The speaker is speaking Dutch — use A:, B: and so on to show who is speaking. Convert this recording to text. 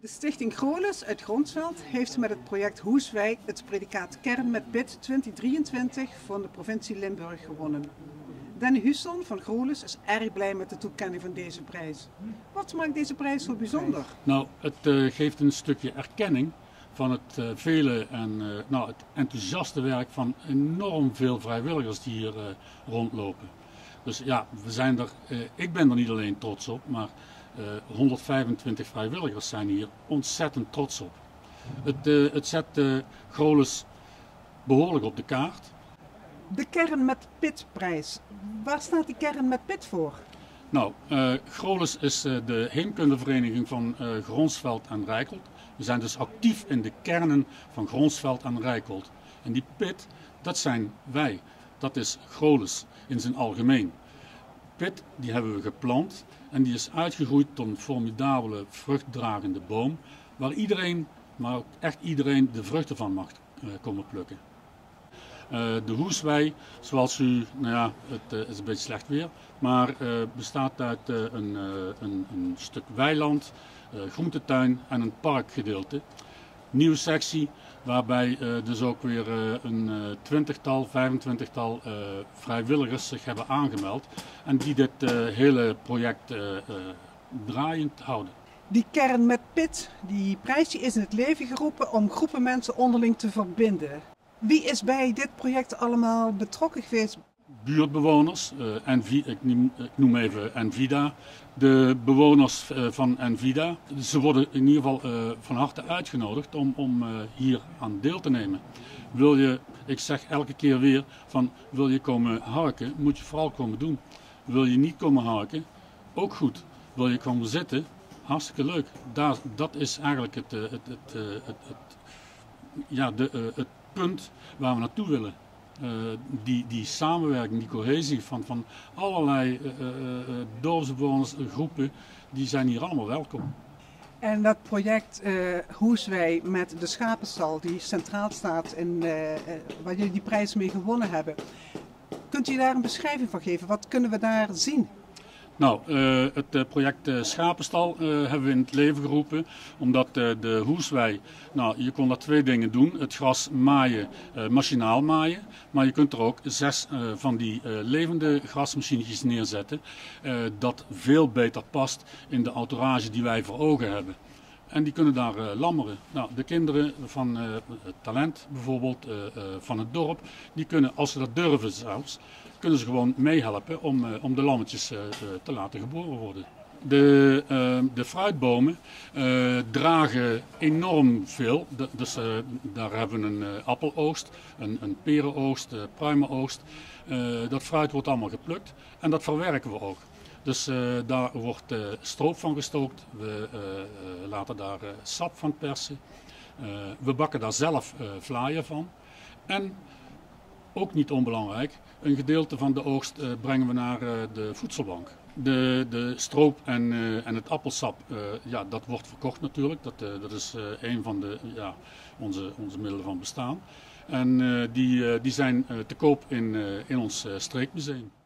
A: De Stichting Grolis uit Gronsveld heeft met het project Hoeswij het predicaat Kern met PIT 2023 van de provincie Limburg gewonnen. Danny Husson van Grolis is erg blij met de toekenning van deze prijs. Wat maakt deze prijs zo bijzonder?
B: Nou, het geeft een stukje erkenning van het vele en het enthousiaste werk van enorm veel vrijwilligers die hier rondlopen. Dus ja, ik ben er niet alleen trots op, maar 125 vrijwilligers zijn hier ontzettend trots op. Het zet Grolis behoorlijk op de kaart.
A: De Kern met PIT-prijs. Waar staat die Kern met PIT voor?
B: Nou, Grolis is de heemkundevereniging van Gronsveld en Rijckholt. We zijn dus actief in de kernen van Gronsveld en Rijckholt. En die PIT, dat zijn wij. Dat is Grolis in zijn algemeen. PIT, die hebben we geplant en die is uitgegroeid tot een formidabele vruchtdragende boom. Waar iedereen, maar ook echt iedereen, de vruchten van mag komen plukken. De Hoeswij, zoals u, het is een beetje slecht weer, maar bestaat uit een stuk weiland, groentetuin en een parkgedeelte. Nieuwe sectie waarbij dus ook weer een 20-tal, 25-tal vrijwilligers zich hebben aangemeld en die dit hele project draaiend houden.
A: Die Kern met PIT, die prijs die is in het leven geroepen om groepen mensen onderling te verbinden. Wie is bij dit project allemaal betrokken geweest?
B: Buurtbewoners, ik noem even Envida, de bewoners van Envida. Ze worden in ieder geval van harte uitgenodigd om hier aan deel te nemen. Ik zeg elke keer weer wil je komen harken, moet je vooral komen doen. Wil je niet komen harken, ook goed. Wil je komen zitten, hartstikke leuk. Dat is eigenlijk het punt waar we naartoe willen. Die samenwerking, die cohesie van allerlei dorpsbewoners, groepen, die zijn hier allemaal welkom.
A: En dat project Hoeswij met de schapenstal die centraal staat en waar jullie die prijs mee gewonnen hebben. Kunt u daar een beschrijving van geven? Wat kunnen we daar zien?
B: Nou, het project Schapenstal hebben we in het leven geroepen, omdat de Hoeswij, je kon daar twee dingen doen. Het gras maaien, machinaal maaien, maar je kunt er ook 6 van die levende grasmachinetjes neerzetten, dat veel beter past in de entourage die wij voor ogen hebben. En die kunnen daar lammeren. Nou, de kinderen van het talent bijvoorbeeld, van het dorp, die kunnen, als ze dat durven zelfs, kunnen ze gewoon meehelpen om de lammetjes te laten geboren worden. De fruitbomen dragen enorm veel. Dus daar hebben we een appeloogst, een perenoogst, pruimenoogst. Dat fruit wordt allemaal geplukt en dat verwerken we ook. Dus daar wordt stroop van gestookt, we laten daar sap van persen, we bakken daar zelf vlaaien van en, ook niet onbelangrijk, een gedeelte van de oogst brengen we naar de voedselbank. De stroop en het appelsap, dat wordt verkocht natuurlijk, dat is een van onze middelen van bestaan. En die zijn te koop in ons streekmuseum.